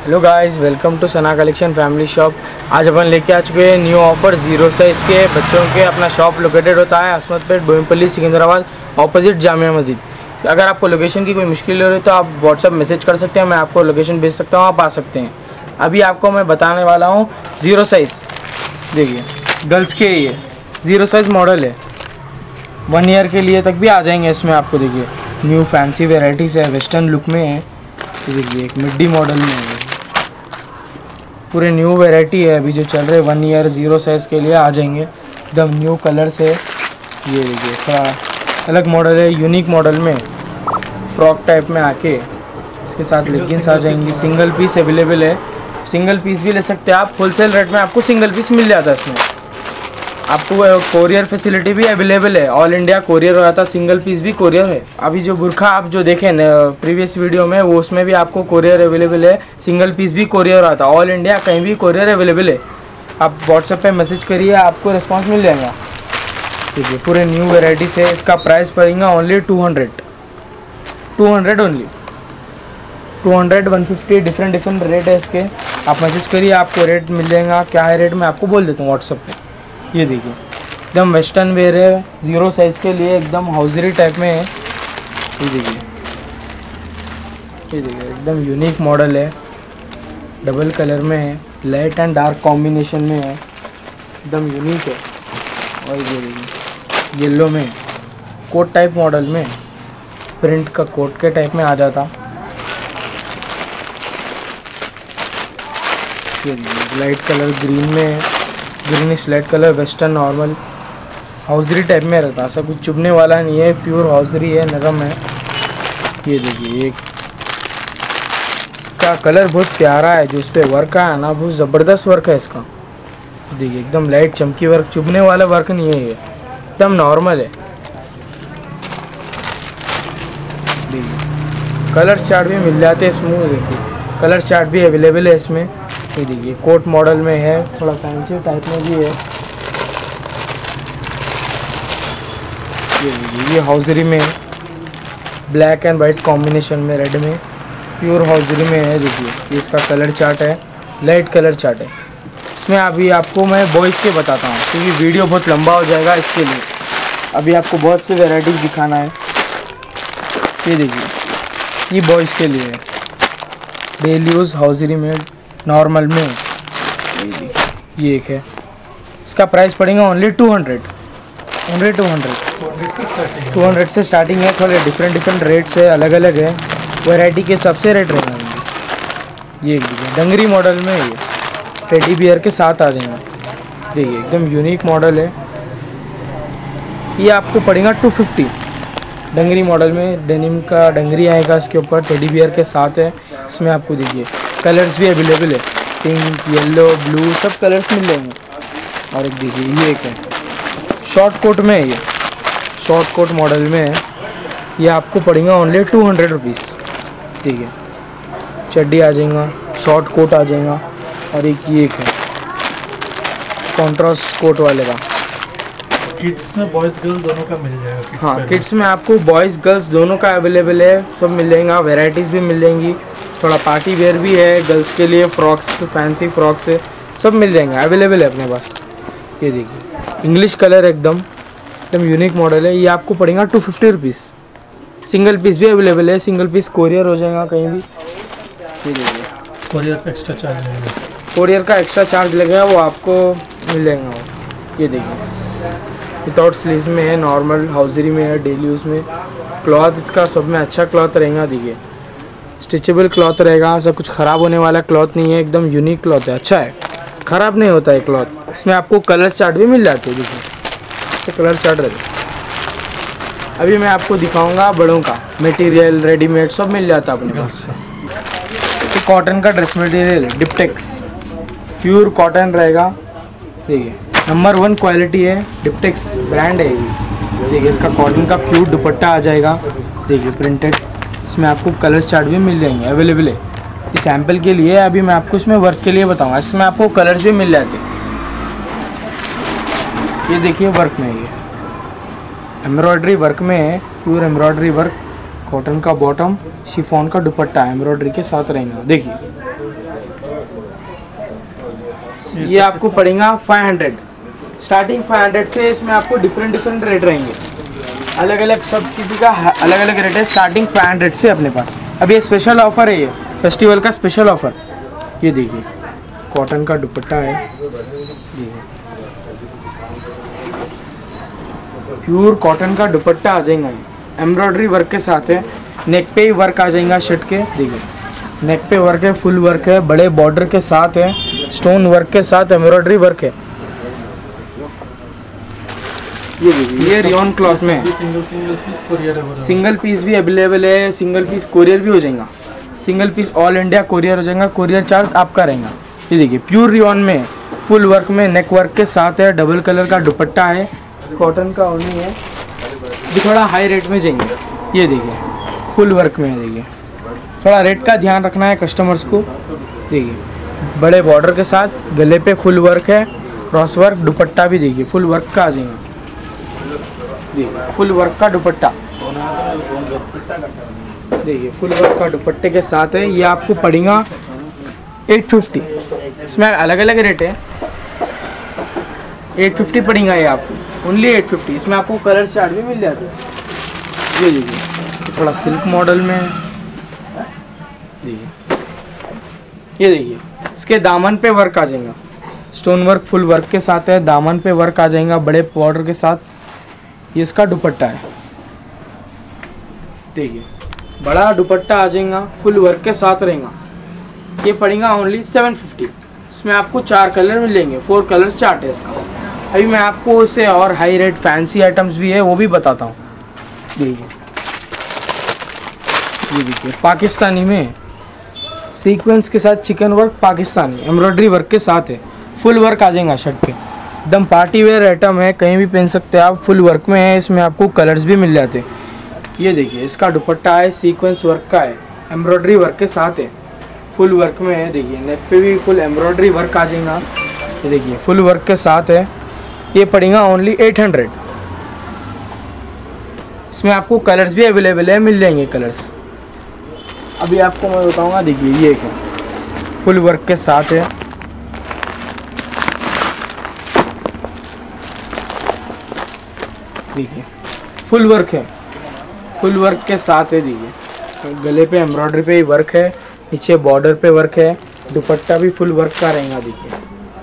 Hello guys, welcome to Sana collection family shop. आज अपन लेके आ चुके हैं न्यू ऑफर जीरो साइज़ के बच्चों के। अपना शॉप लोकेटेड होता है असमतपेट, बोयिनपल्ली, सिकंदराबाद, ऑपोजिट जामिया मस्जिद। अगर आपको लोकेशन की कोई मुश्किल हो रही है तो आप व्हाट्सअप मैसेज कर सकते हैं, मैं आपको लोकेशन भेज सकता हूँ, आप आ सकते हैं। अभी आपको मैं बताने वाला हूँ ज़ीरो साइज़। देखिए गर्ल्स के ये ज़ीरो साइज़ मॉडल है, 1 ईयर के लिए तक भी आ जाएंगे इसमें। आपको देखिए न्यू फैंसी वेराइटीज़ है, वेस्टर्न लुक में है। देखिए एक मिड्डी मॉडल में है, पूरे न्यू वैरायटी है अभी जो चल रहे 1 ईयर ज़ीरो साइज़ के लिए आ जाएंगे एकदम न्यू कलर से। ये देखिए थोड़ा अलग मॉडल है, यूनिक मॉडल में फ्रॉक टाइप में आके इसके साथ लेगिंग्स आ जाएंगी। सिंगल पीस अवेलेबल है, सिंगल पीस भी ले सकते हैं आप। होलसेल रेट में आपको सिंगल पीस मिल जाता है इसमें। आपको कोरियर फैसिलिटी भी अवेलेबल है, ऑल इंडिया कोरियर हो जाता है, सिंगल पीस भी कोरियर है। अभी जो बुरखा आप जो देखें प्रीवियस वीडियो में, वो उसमें भी आपको कोरियर अवेलेबल है, सिंगल पीस भी कोरियर आता है, ऑल इंडिया कहीं भी कोरियर अवेलेबल है। आप व्हाट्सएप पे मैसेज करिए, आपको रिस्पांस मिल जाएगा। देखिए पूरे न्यू वेराइटी से इसका प्राइस पड़ेगा ओनली 200 ओनली 200 150 डिफरेंट रेट है इसके। आप मैसेज करिए, आपको रेट मिल जाएगा। क्या है रेट मैं आपको बोल देता हूँ व्हाट्सएप पे। ये देखिए एकदम वेस्टर्न वेयर है, ज़ीरो साइज़ के लिए एकदम हाउजरी टाइप में है। ये देखिए एकदम यूनिक मॉडल है, डबल कलर में है, लाइट एंड डार्क कॉम्बिनेशन में है, एकदम यूनिक है। और ये देखिए येलो में कोट टाइप मॉडल में, प्रिंट का कोट के टाइप में आ जाता। ये लाइट कलर ग्रीन में है, greenish light colour, western normal hosiery type में रहता है। ऐसा कुछ चुभने वाला नहीं है, प्योर हाउजरी है, नरम है। ये देखिए इसका कलर बहुत प्यारा है, जो उस पर वर्क है ना बहुत ज़बरदस्त वर्क है इसका। देखिए एकदम लाइट चमकी वर्क, चुभने वाला वर्क नहीं है, ये एकदम नॉर्मल है। देखिए कलर चार्ट भी मिल जाते हैं इसमें, देखिए कलर चार्ट भी अवेलेबल है इसमें। ये देखिए कोट मॉडल में है, थोड़ा फैंसी टाइप में भी है। ये देखिए ये हाउजरी में है, ब्लैक एंड वाइट कॉम्बिनेशन में, रेड में, प्योर हाउजरी में है। देखिए ये इसका कलर चार्ट है, लाइट कलर चार्ट है इसमें। अभी आपको मैं बॉयज़ के बताता हूँ क्योंकि वीडियो बहुत लंबा हो जाएगा, इसके लिए अभी आपको बहुत सी वेराइटीज़ दिखाना है। ये देखिए ये बॉयज़ के लिए है, डेली यूज़ हाउजरी में, नॉर्मल में। ये एक है, इसका प्राइस पड़ेगा ओनली 200 से स्टार्टिंग है। थोड़े डिफरेंट रेट्स है, अलग अलग है, वैरायटी के सबसे रेट रहेगा। ये डंगरी मॉडल में, ये टेडी बियर के साथ आ जाएगा। देखिए एकदम यूनिक मॉडल है, ये आपको पड़ेगा 250। डंगरी मॉडल में डेनिम का डंगरी आएगा इसके ऊपर, टेडी बियर के साथ है। इसमें आपको देखिए कलर्स भी अवेलेबल है, पिंक, येलो, ब्लू सब कलर्स मिल जाएंगे। और एक देखिए ये एक है शॉर्ट कोट में है, ये शॉर्ट कोट मॉडल में है, ये आपको पड़ेगा ओनली 200 रुपीज़। ठीक है, चड्डी आ जाएगा, शॉर्ट कोट आ जाएगा। और एक ये एक है कॉन्ट्रास्ट कोट वाले का। किड्स में बॉयज़ गर्ल्स दोनों का मिल जाएगा। हाँ किड्स में आपको बॉयज़ गर्ल्स दोनों का अवेलेबल है, सब मिल जाएगा, वेराइटीज़ भी मिल जाएंगी। थोड़ा पार्टी वेयर भी है गर्ल्स के लिए, फ्रॉक्स, फैंसी फ्रॉक्स सब मिल जाएंगे, अवेलेबल है अपने पास। ये देखिए इंग्लिश कलर एकदम यूनिक मॉडल है, ये आपको पड़ेगा 250 रुपीज़। सिंगल पीस भी अवेलेबल है, सिंगल पीस कोरियर हो जाएगा कहीं भी। ये देखिए कोरियर का एक्स्ट्रा चार्ज लगेगा, कोरियर का एक्स्ट्रा चार्ज लगेगा, वो आपको मिल जाएगा वो। ये देखिए विदाउट स्लीव्स में है, नॉर्मल हाउजरी में है, डेली यूज़ में। क्लॉथ इसका सब में अच्छा क्लॉथ रहेगा। देखिए स्टिचेबल क्लॉथ रहेगा, ऐसा कुछ ख़राब होने वाला क्लॉथ नहीं है, एकदम यूनिक क्लॉथ है, अच्छा है, ख़राब नहीं होता है क्लॉथ। इसमें आपको कलर चार्ट भी मिल जाते हैं, देखिए इससे कलर चार्ट रहते। अभी मैं आपको दिखाऊंगा बड़ों का मटेरियल, रेडीमेड सब मिल जाता है अपने पास। तो कॉटन का ड्रेस मटेरियल डिप्टेक्स, प्योर कॉटन रहेगा। देखिए नंबर 1 क्वालिटी है, डिप्टेक्स ब्रांड है ये। देखिए इसका कॉटन का प्योर दुपट्टा आ जाएगा, देखिए प्रिंटेड। इसमें आपको कलर चार्ट भी मिल जाएंगे, अवेलेबल है। ये सैम्पल के लिए, अभी मैं आपको इसमें वर्क के लिए बताऊंगा। इसमें आपको कलर्स भी मिल जाते हैं। ये देखिए वर्क में, ये एम्ब्रॉयडरी वर्क में है, प्योर एम्ब्रॉयडरी वर्क, कॉटन का बॉटम, शिफॉन का दुपट्टा एम्ब्रॉयडरी के साथ रहेगा। देखिए ये आपको पड़ेगा 500, स्टार्टिंग 500 से। इसमें आपको डिफरेंट रेट रहेंगे, अलग अलग, सब किसी का अलग अलग रेट है। स्टार्टिंग 500 से अपने पास। अब ये स्पेशल ऑफ़र है, ये फेस्टिवल का स्पेशल ऑफ़र। ये देखिए कॉटन का दुपट्टा है, प्योर कॉटन का दुपट्टा आ जाएगा। एम्ब्रॉयडरी वर्क के साथ है, नेक पे ही वर्क आ जाएगा शर्ट के। देखिए नेक पे वर्क है, फुल वर्क है, बड़े बॉर्डर के साथ है, स्टोन वर्क के साथ एम्ब्रॉयडरी वर्क है। ये देखिए ये रियॉन क्लॉथ में है। सिंगल पीस कोरियर है, सिंगल पीस भी अवेलेबल है, सिंगल पीस कोरियर भी हो जाएगा। Single piece all India courier हो जाएगा, कोरियर चार्ज आपका रहेगा। ये देखिए प्योर रियॉन में फुल वर्क में नेक वर्क के साथ है, डबल कलर का दुपट्टा है, कॉटन का ओनी है, भी थोड़ा हाई रेट में जाएंगे। ये देखिए फुल वर्क में है। देखिए थोड़ा रेट का ध्यान रखना है कस्टमर्स को। देखिए बड़े बॉर्डर के साथ, गले पे फुल वर्क है, क्रॉस वर्क, दुपट्टा भी देखिए फुल वर्क का आ जाएगा। देखिए फुल वर्क का दुपट्टा, देखिए फुल वर्क का दुपट्टे के साथ है। ये आपको पड़ेगा 850। इसमें अलग अलग रेट है, 850 पड़ेगा ये आपको, ओनली 850। इसमें आपको कलर चार्ट भी मिल जाते हैं। ये देखिए थोड़ा सिल्क मॉडल में है। देखिए ये देखिए इसके दामन पे वर्क आ जाएगा, स्टोन वर्क फुल वर्क के साथ है, दामन पे वर्क आ जाएगा बड़े बॉर्डर के साथ। ये इसका दुपट्टा है, देखिए बड़ा दुपट्टा आ जाएगा, फुल वर्क के साथ रहेगा। ये पड़ेगा ओनली 750। इसमें आपको 4 कलर मिलेंगे, 4 कलर्स चार्ट है इसका। अभी मैं आपको इससे और हाई रेट फैंसी आइटम्स भी है वो भी बताता हूँ। देखिए ये देखिए पाकिस्तानी में सीक्वेंस के साथ chikan work, Pakistani embroidery work के साथ है, फुल वर्क आ जाएगा शर्ट पे। एकदम पार्टी वेयर आइटम है, कहीं भी पहन सकते हैं आप, फुल वर्क में है। इसमें आपको कलर्स भी मिल जाते हैं। ये देखिए इसका दुपट्टा है, सीक्वेंस वर्क का है, एम्ब्रॉयडरी वर्क के साथ है, फुल वर्क में है। देखिए नेक पे भी फुल एम्ब्रॉयडरी वर्क आ जाएगा। ये देखिए फुल वर्क के साथ है। ये पड़ेगा ओनली 800। इसमें आपको कलर्स भी अवेलेबल है, मिल जाएंगे कलर्स। अभी आपको मैं बताऊंगा। देखिए ये है फुल वर्क के साथ है, देखिए फुल वर्क है, फुल वर्क के साथ है। देखिए गले पे एम्ब्रॉयडरी पे ही वर्क है, नीचे बॉर्डर पे वर्क है, दुपट्टा भी फुल वर्क का रहेगा। देखिए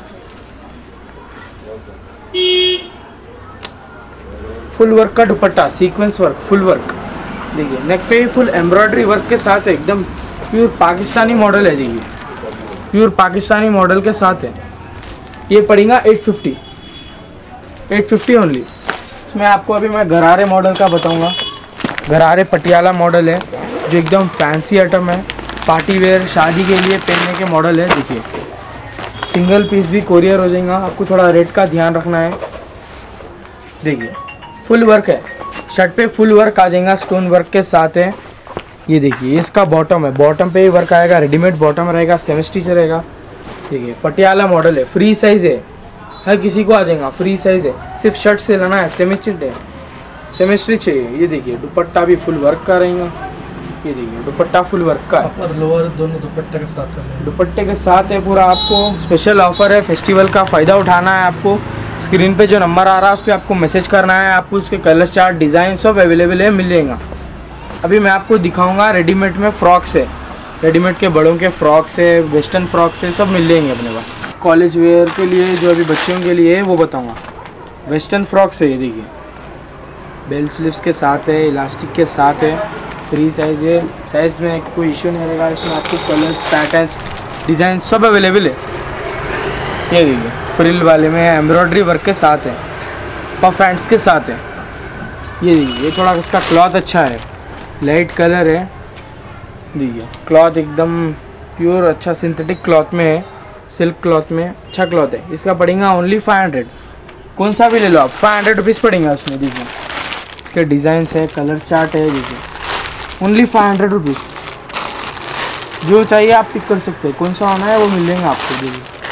फुल वर्क का dupatta, sequins work, full work. देखिए नेक पे भी फुल एम्ब्रॉयडरी वर्क के साथ है, एकदम प्योर पाकिस्तानी मॉडल है। देखिए प्योर पाकिस्तानी मॉडल के साथ है। ये पड़ेगा 850, 850 ओनली। इसमें आपको अभी मैं गरारे मॉडल का बताऊंगा। गरारे पटियाला मॉडल है, जो एकदम फैंसी आइटम है, पार्टी वेयर शादी के लिए पहनने के मॉडल है। देखिए सिंगल पीस भी कोरियर हो जाएगा, आपको थोड़ा रेट का ध्यान रखना है। देखिए फुल वर्क है, शर्ट पे फुल वर्क आ जाएगा, स्टोन वर्क के साथ है। ये देखिए इसका बॉटम है, बॉटम पे ही वर्क आएगा, रेडीमेड बॉटम रहेगा, सेमेस्ट्री से रहेगा। देखिए पटियाला मॉडल है, फ्री साइज़ है, हर किसी को आ जाएगा, फ्री साइज़ है। सिर्फ शर्ट से लेना है, सेमेस्ट्री चाहिए। ये देखिए दुपट्टा भी फुल वर्क का रहेगा। ये देखिए दुपट्टा फुल वर्क का है, अपर लोअर दोनों दुपट्टे के साथ है, दुपट्टे के साथ है पूरा। आपको स्पेशल ऑफर है, फेस्टिवल का फ़ायदा उठाना है। आपको स्क्रीन पे जो नंबर आ रहा है उस पर आपको मैसेज करना है, आपको उसके कलर चार्ट, डिज़ाइन सब अवेलेबल है, मिल जाएगा। अभी मैं आपको दिखाऊंगा रेडीमेड में फ्रॉक्स है, रेडीमेड के बड़ों के फ्रॉक्स है, वेस्टर्न फ्रॉक्स है, सब मिल जाएंगे अपने पास। कॉलेज वेयर के लिए जो अभी बच्चों के लिए है वो बताऊँगा। वेस्टर्न फ्रॉक्स है, ये देखिए बेल स्लीव्स के साथ है, इलास्टिक के साथ है, फ्री साइज़ है, साइज़ में कोई इशू नहीं रहेगा। इसमें आपको कलर्स, पैटर्न्स, डिज़ाइन सब अवेलेबल है। ये देखिए फ्रिल वाले में एम्ब्रॉयडरी वर्क के साथ है, पफ हैंड्स के साथ है। ये देखिए ये थोड़ा इसका क्लॉथ अच्छा है, लाइट कलर है। देखिए क्लॉथ एकदम प्योर अच्छा सिंथेटिक क्लॉथ में है, सिल्क क्लॉथ में, अच्छा क्लॉथ है। इसका पड़ेगा ओनली 500। कौन सा भी ले लो आप, 500 रुपीज़ पड़ेगा उसमें। देखिए इसके डिज़ाइंस है, कलर चार्ट है। देखिए ओनली 500 रुपीज़। जो चाहिए आप पिक कर सकते हैं, कौन सा होना है वो मिल जाएगा आपको।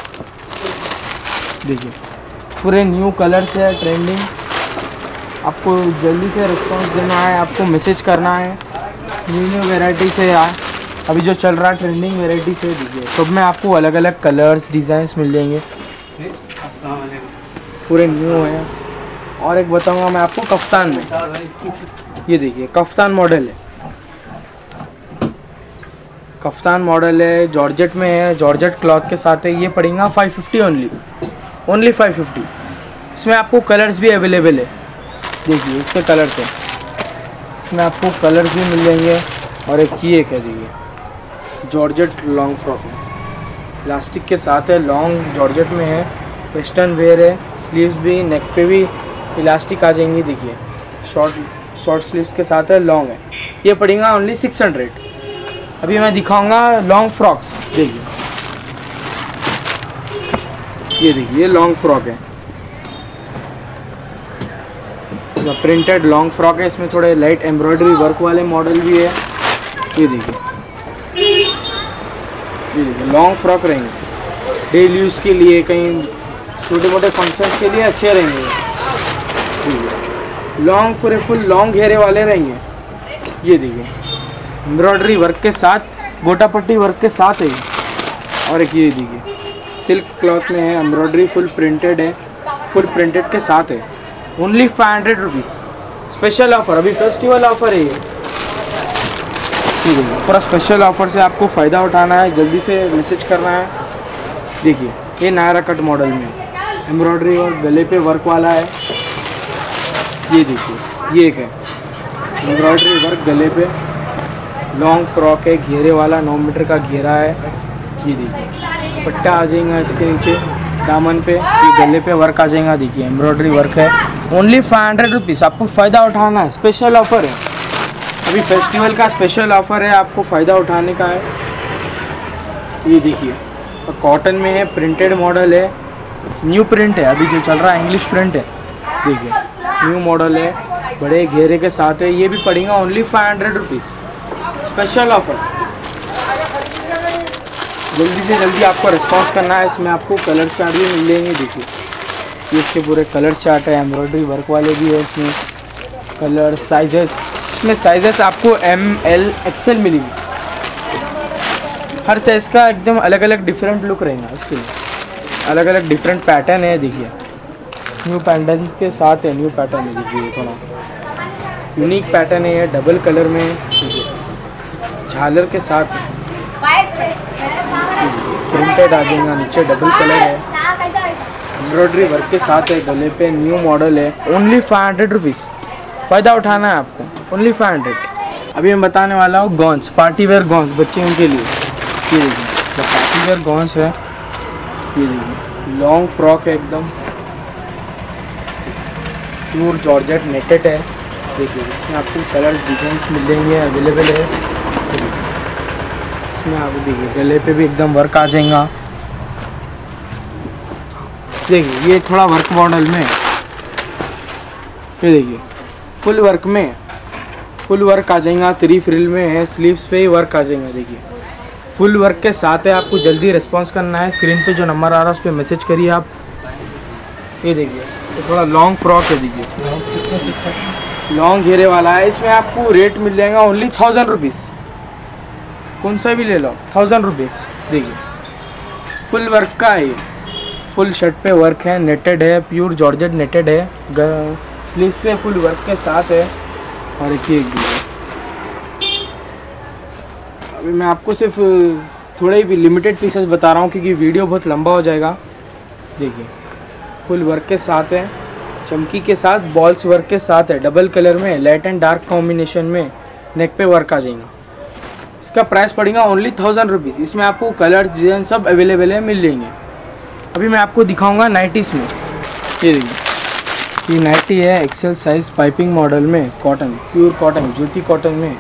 देखिए पूरे न्यू कलर्स है, ट्रेंडिंग। आपको जल्दी से रिस्पांस देना है, आपको मैसेज करना है। न्यू वेराइटी से यार अभी जो चल रहा है ट्रेंडिंग वेराइटी से। देखिए सब में आपको अलग अलग कलर्स, डिज़ाइंस मिल जाएंगे। पूरे न्यू है। और एक बताऊंगा मैं आपको कफ्तान में, ये देखिए कफ्तान मॉडल है, कफ्तान मॉडल है, जॉर्जेट में है, जॉर्जेट क्लॉथ के साथ है। ये पड़ेगा 550 ओनली 550। इसमें आपको कलर्स भी अवेलेबल है, देखिए इसके कलर्स हैं, इसमें आपको कलर्स भी मिल जाएंगे। और एक ये है देखिए जॉर्जेट लॉन्ग फ्रॉक में, इलास्टिक के साथ है, लॉन्ग जॉर्जेट में है, वेस्टर्न वेयर है, स्लीव्स भी, नेक पे भी इलास्टिक आ जाएंगी। देखिए शॉर्ट स्लीव्स के साथ है, लॉन्ग है। ये पड़ेगा ओनली 600। अभी मैं दिखाऊंगा लॉन्ग फ्रॉक्स, देखिए ये देखिए लॉन्ग फ्रॉक है, प्रिंटेड लॉन्ग फ्रॉक है। इसमें थोड़े लाइट एम्ब्रॉयडरी वर्क वाले मॉडल भी है। ये देखिए लॉन्ग फ्रॉक रहेंगे, डेली यूज़ के लिए, कहीं छोटे मोटे फंक्शंस के लिए अच्छे रहेंगे। लॉन्ग पूरे फुल लॉन्ग घेरे वाले रहेंगे। ये देखिए एम्ब्रॉयडरी वर्क के साथ, गोटा पट्टी वर्क के साथ है। और एक ये देखिए सिल्क क्लॉथ में है, एम्ब्रॉयडरी फुल प्रिंटेड है, फुल प्रिंटेड के साथ है। ओनली 500 रुपीज़ स्पेशल ऑफर, अभी फेस्टिवल ऑफर है ये। ठीक है, पूरा स्पेशल ऑफर से आपको फ़ायदा उठाना है, जल्दी से मैसेज करना है। देखिए ये नायरा कट मॉडल में एम्ब्रॉयडरी और गले पे वर्क वाला है। ये देखिए ये एक है एम्ब्रॉयडरी वर्क गले पे, लॉन्ग फ्रॉक है, घेरे वाला 9 मीटर का घेरा है। ये देखिए पट्टा आ जाएगा इसके नीचे, दामन पे, ये गले पे वर्क आ जाएगा। देखिए एम्ब्रॉयडरी वर्क है, ओनली 500 रुपीज़। आपको फ़ायदा उठाना है, स्पेशल ऑफ़र है, अभी फेस्टिवल का स्पेशल ऑफ़र है, आपको फ़ायदा उठाने का है। ये देखिए कॉटन में है, प्रिंटेड मॉडल है, न्यू प्रिंट है, अभी जो चल रहा है इंग्लिश प्रिंट है। देखिए न्यू मॉडल है, बड़े घेरे के साथ है। ये भी पड़ेगा ओनली 500 रुपीज़ स्पेशल ऑफ़र। जल्दी से जल्दी आपको रिस्पॉन्स करना है। इसमें आपको कलर चार्ट भी मिल जाएंगे। देखिए ये इसके पूरे कलर चार्ट है, एम्ब्रॉयडरी वर्क वाले भी है इसमें, कलर साइजेस, इसमें साइजेस आपको ML XL मिलेगी। हर साइज़ का एकदम अलग अलग डिफरेंट लुक रहेगा, इसके लिए अलग अलग डिफरेंट पैटर्न है। देखिए न्यू पैटर्न के साथ है, न्यू पैटर्न है, देखिए थोड़ा यूनिक पैटर्न है, ये डबल कलर में, झालर के साथ प्रिंटेड आ जाएगा, नीचे डबल कलर है, एम्ब्रॉयडरी वर्क के साथ है, गले पे न्यू मॉडल है। ओनली 500 रुपीज़, फ़ायदा उठाना है आपको, ओनली 500। अभी मैं बताने वाला हूँ गॉन्स, पार्टी वेयर गॉन्स बच्चों के लिए। ये देखिए पार्टी वेयर गॉन्स है, ये देखिए लॉन्ग फ्रॉक है, एकदम प्योर जॉर्जेट नेटेड है। देखिए इसमें आपको कलर्स डिज़ाइंस मिल जाएंगे, अवेलेबल है। इसमें आप देखिए गले पे भी एकदम वर्क आ जाएगा। देखिए ये थोड़ा वर्क मॉडल में, ये देखिए फुल वर्क में, फुल वर्क आ जाएगा, 3 फ्रिल में है, स्लीव्स पे ही वर्क आ जाएगा। देखिए फुल वर्क के साथ है, आपको जल्दी रिस्पॉन्स करना है। स्क्रीन पे जो नंबर आ रहा है उस पर मैसेज करिए आप। ये देखिए तो थोड़ा लॉन्ग फ्रॉक है, देखिए लॉन्ग घेरे वाला है। इसमें आपको रेट मिल जाएगा ओनली 1000 रुपीज़, कौन सा भी ले लो 1000 रुपीज़। देखिए फुल वर्क का है, ये फुल शर्ट पे वर्क है, नेटेड है, प्योर जॉर्जेट नेटेड है, स्लीव्स पे फुल वर्क के साथ है। और देखिए अभी मैं आपको सिर्फ थोड़े भी लिमिटेड पीसेस बता रहा हूँ क्योंकि वीडियो बहुत लंबा हो जाएगा। देखिए फुल वर्क के साथ है, चमकी के साथ, बॉल्स वर्क के साथ है, डबल कलर में, लाइट एंड डार्क कॉम्बिनेशन में, नेक पे वर्क आ जाएगा। इसका प्राइस पड़ेगा ओनली 1000 रुपीज़। इसमें आपको कलर्स डिज़ाइन सब अवेलेबल है, मिल जाएंगे। अभी मैं आपको दिखाऊंगा नाइटीज़ में। ये देखिए ये नाइटी है, एक्सेल साइज पाइपिंग मॉडल में, cotton, pure cotton, Jyoti cotton में।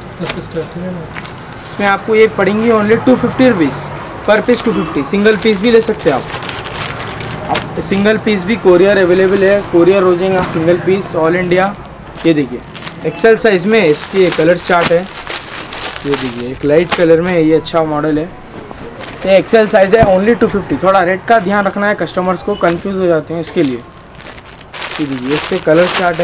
इसमें आपको ये पड़ेंगी only 250 rupees per piece, 250। Single piece भी ले सकते हैं आप सिंगल पीस भी कोरियर अवेलेबल है, कोरियर हो जाएगा सिंगल पीस ऑल इंडिया। ये देखिए एक्सेल साइज में, इसकी कलर चार्ट है। ये देखिए एक लाइट कलर में, ये अच्छा मॉडल है, ये एक्सेल साइज़ है, ओनली 250। थोड़ा रेट का ध्यान रखना है, कस्टमर्स को कंफ्यूज हो जाते हैं इसके लिए। ये देखिए इस पर कलर चार्ट है,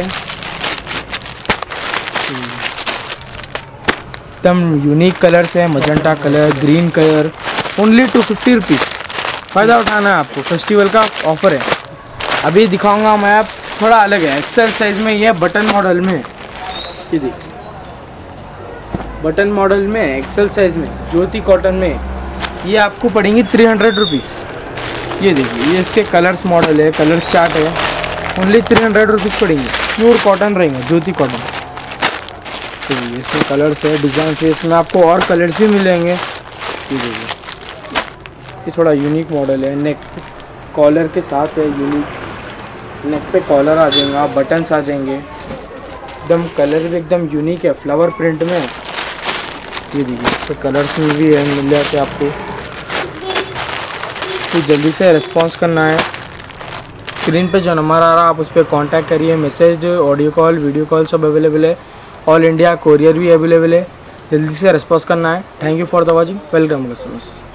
एकदम यूनिक कलर्स है, magenta colour, green colour, only 250 rupees. फ़ायदा उठाना है आपको, फेस्टिवल का ऑफ़र है। अभी दिखाऊंगा मैं, आप थोड़ा अलग है, एक्सेल साइज़ में, ये बटन मॉडल में, ये देखिए बटन मॉडल में एक्सेल साइज़ में ज्योति कॉटन में, ये आपको पड़ेंगी 300 रुपीज़। ये देखिए, ये इसके कलर्स मॉडल है, कलर चार्ट है, ओनली 300 रुपीज़ पड़ेंगे। प्योर कॉटन रहेंगे, ज्योति कॉटन। तो इसमें कलर्स है, डिज़ाइन है, इसमें आपको और कलर्स भी मिलेंगे। ये देखिए, ये थोड़ा यूनिक मॉडल है, नेक कॉलर के साथ है, यूनिक नेक पे कॉलर आ जाएगा, बटन्स आ जाएंगे, एकदम कलर भी एकदम यूनिक है, फ्लावर प्रिंट में। ये देखिए, इस पर कलर्स में भी है, मिल जाते आपको। तो जल्दी से रिस्पॉन्स करना है। स्क्रीन पे जो नंबर आ रहा है आप उस पर कॉन्टैक्ट करिए। Message, audio call, video call सब अवेलेबल है। ऑल इंडिया कोरियर भी अवेलेबल है। जल्दी से रिस्पॉन्स करना है। Thank you for the watching. Welcome customers.